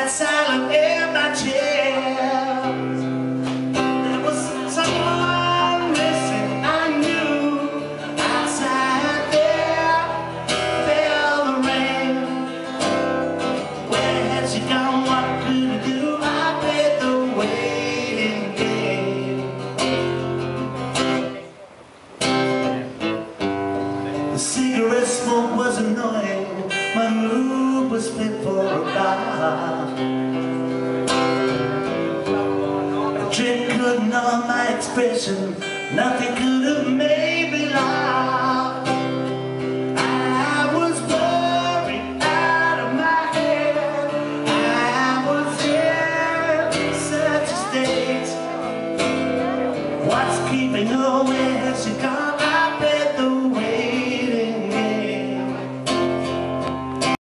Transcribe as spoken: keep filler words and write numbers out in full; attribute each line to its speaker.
Speaker 1: sat silent in my chair. There was someone missing, I knew. Outside there fell the rain. Where had she gone? What could I do? I played the waiting game. The cigarette smoke was annoying. My mood was fit for a bar. A drink could numb my expression. Nothing could have made